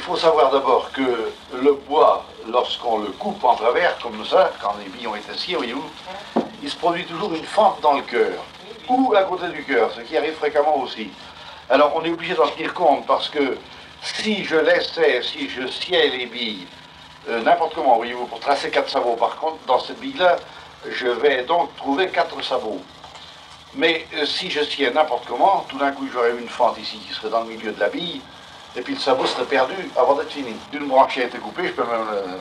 faut savoir d'abord que le bois, lorsqu'on le coupe en travers, comme ça, quand les billes ont été sciées, voyez-vous, il se produit toujours une fente dans le cœur, ou à côté du cœur, ce qui arrive fréquemment aussi. Alors on est obligé d'en tenir compte, parce que si je sciais les billes, n'importe comment, voyez-vous, pour tracer 4 sabots, par contre, dans cette bille-là, je vais donc trouver 4 sabots. Mais si je sciais n'importe comment, tout d'un coup j'aurais une fente ici qui serait dans le milieu de la bille, et puis le sabot serait perdu avant d'être fini. D'une branche qui a été coupée, je peux même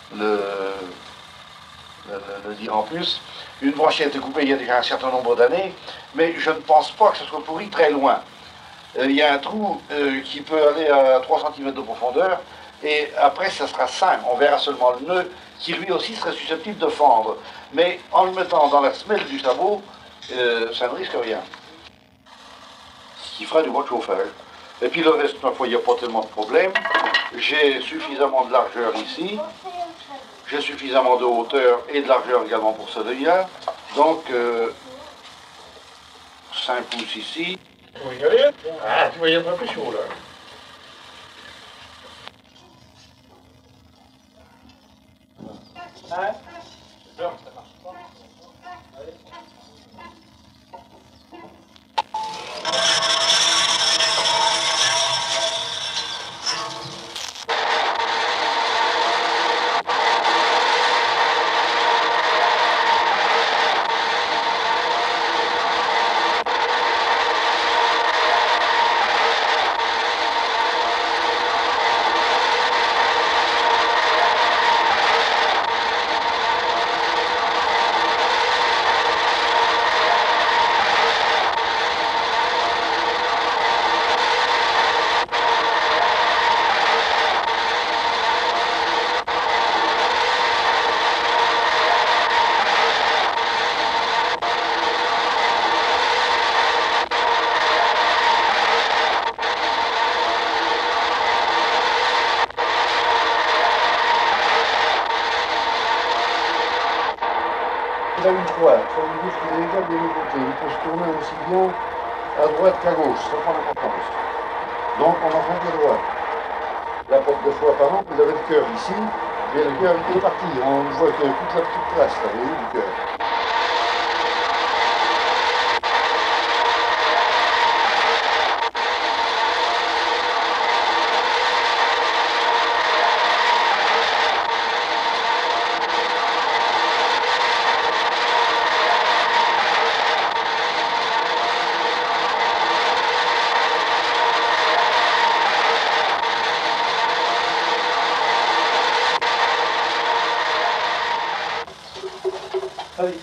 le dire en plus, une branche qui a été coupée il y a déjà un certain nombre d'années, mais je ne pense pas que ce soit pourri très loin. Il y a un trou qui peut aller à 3 cm de profondeur, et après ça sera sain, on verra seulement le nœud, qui lui aussi serait susceptible de fendre. Mais en le mettant dans la semelle du sabot, ça ne risque rien. Ce qui fera du bois de chauffage. Et puis le reste, ma foi, il n'y a pas tellement de problème. J'ai suffisamment de largeur ici. J'ai suffisamment de hauteur et de largeur également pour celui-là. Donc, 5 pouces ici. Oui, allez. Ah, tu vas y être un peu chaud là. Hein? Non, ça marche pas. Allez. Il a une toile, ça veut dire qu'il est égal des deux côtés. Il peut se tourner aussi bien à droite qu'à gauche, ça prend l'importance. Donc on en fait de droite. La porte de foie, par exemple, vous avez le cœur ici, et le cœur il est parti. On voit que toute la petite trace, là, vous voyez, du cœur. Allez.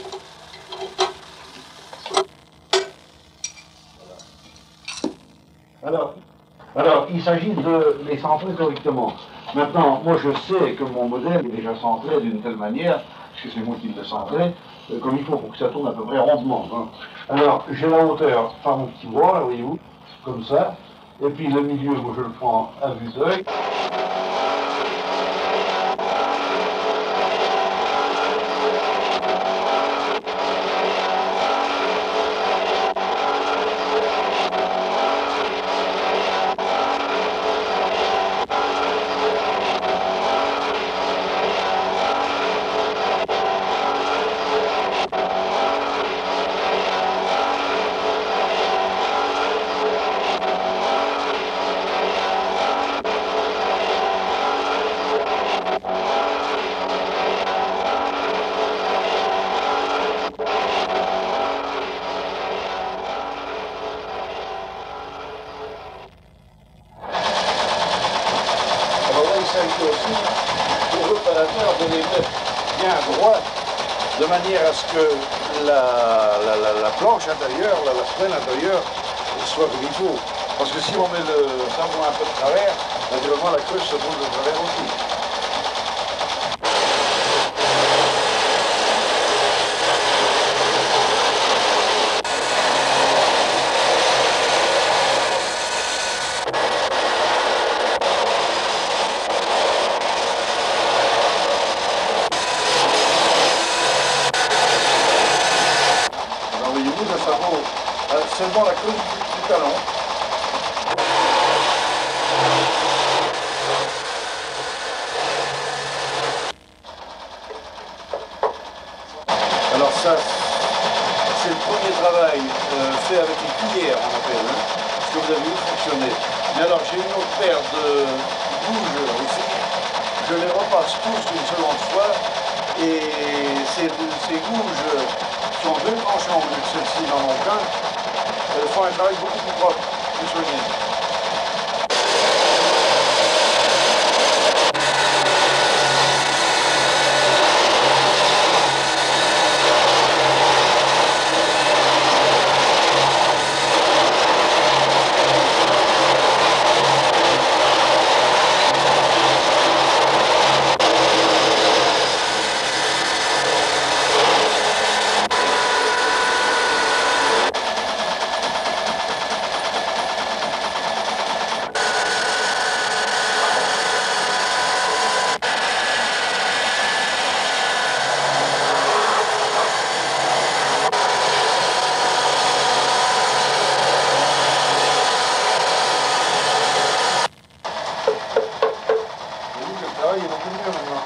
Alors, il s'agit de les centrer correctement. Maintenant, moi je sais que mon modèle est déjà centré d'une telle manière, puisque c'est moi qui le centrais, comme il faut pour que ça tourne à peu près rondement. Hein. Alors, j'ai la hauteur par mon petit bras, là, voyez-vous, comme ça, et puis le milieu, moi je le prends à vue d'œil. Aussi pour l'opérateur de les mettre bien droit de manière à ce que la planche intérieure, la semelle intérieure soit comme il faut. Parce que si on met le sabot un peu de travers, naturellement la creuse se trouve de travers aussi. Seulement la creuse du talon. Alors ça, c'est le premier travail fait avec les cuillères, on appelle, hein, ce que vous avez vu fonctionner. Mais alors j'ai une autre paire de gouges aussi. Je les repasse tous une seconde fois. Et ces gouges qui ont deux tranchants au lieu de celle-ci dans mon cas, font un travail beaucoup plus propre, plus soigné. Il est beaucoup mieux maintenant.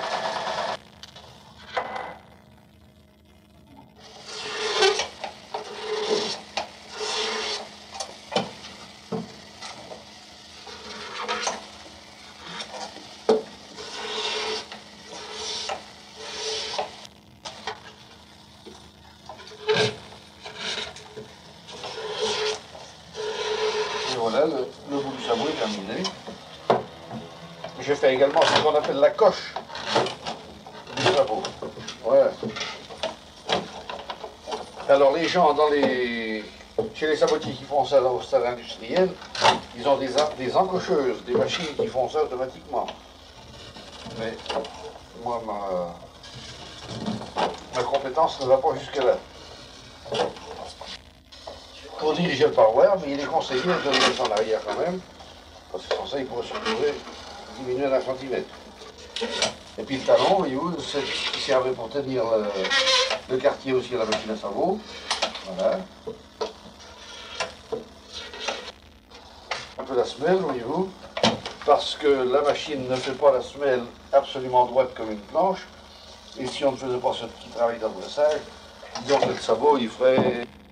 Et voilà, le bout du sabot est terminé. Je fais également ce qu'on appelle la coche du sabot. Voilà. Alors les gens chez les sabotiers qui font ça au stade industriel, ils ont des encocheuses, des machines qui font ça automatiquement. Mais moi, ma compétence ne va pas jusque-là. Pour diriger le parloir, mais il est conseillé de le mettre en arrière quand même, parce que sans ça, il pourrait se retrouver diminué d'un centimètre. Et puis le talon, voyez-vous, c'est ce qui servait pour tenir le quartier aussi à la machine à savon. Voilà. Un peu la semelle, voyez-vous, parce que la machine ne fait pas la semelle absolument droite comme une planche. Et si on ne faisait pas ce petit travail d'adressage, disons que le sabot, il ferait